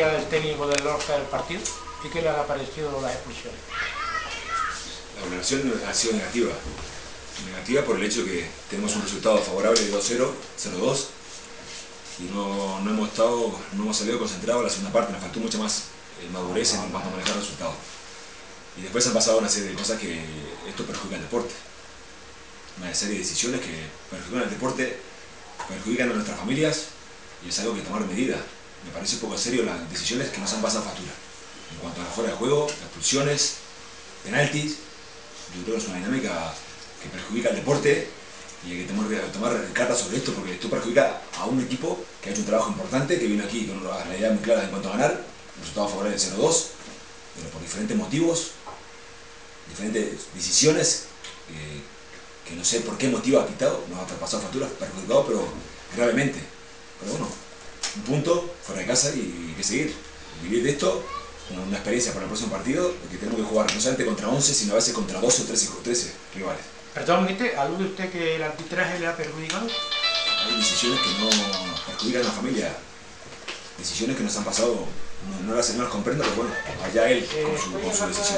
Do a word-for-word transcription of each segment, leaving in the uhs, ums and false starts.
memoria del técnico del Lorca del partido y qué le han parecido las expulsiones. La valoración ha sido negativa. Negativa por el hecho que tenemos un resultado favorable de dos cero, cero dos y no, no hemos estado, no hemos salido concentrados en la segunda parte, nos faltó mucha más eh, madurez en cuanto a manejar el resultado. Y después han pasado una serie de cosas que esto perjudica al deporte. Una serie de decisiones que perjudican al deporte, perjudican a nuestras familias y es algo que tomar medida. Me parece un poco serio las decisiones que nos han pasado factura. En cuanto a la fuera de juego, expulsiones, penaltis, yo creo que es una dinámica que perjudica al deporte y hay que tomar, tomar cartas sobre esto porque esto perjudica a un equipo que ha hecho un trabajo importante, que vino aquí con una realidad muy clara en cuanto a ganar, un resultado favorable de cero dos, pero por diferentes motivos, diferentes decisiones, eh, que no sé por qué motivo ha quitado, nos ha pasado facturas, perjudicado, pero gravemente. Pero bueno, un punto fuera de casa y hay que seguir. Vivir de esto, una experiencia para el próximo partido, porque tenemos que jugar no solamente contra once, sino a veces contra doce o trece rivales. Perdón, ¿alude usted que el arbitraje le ha perjudicado? Hay decisiones que no perjudican a la familia, decisiones que nos han pasado, no, no, las, no las comprendo, pero bueno, allá él con su, con su decisión.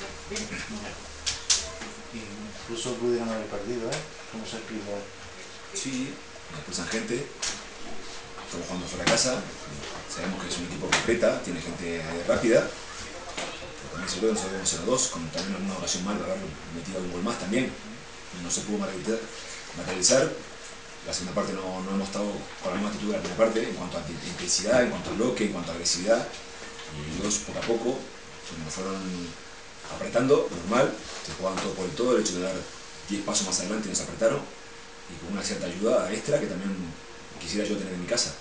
Incluso pudieron haber perdido, ¿eh? ¿Cómo se explica? Sí, expulsan gente, estamos jugando fuera de casa, sabemos que es un equipo que completa, tiene gente rápida, también se luego nos cero dos, con también una ocasión mal de haber metido un gol más también, no se pudo materializar. La segunda parte no, no hemos estado con la misma actitud de la primera parte en cuanto a intensidad, en cuanto a bloque, en cuanto a agresividad, y ellos poco a poco nos fueron apretando, normal, se jugaban todo por el todo, el hecho de dar diez pasos más adelante nos apretaron y con una cierta ayuda extra que también quisiera yo tener en mi casa.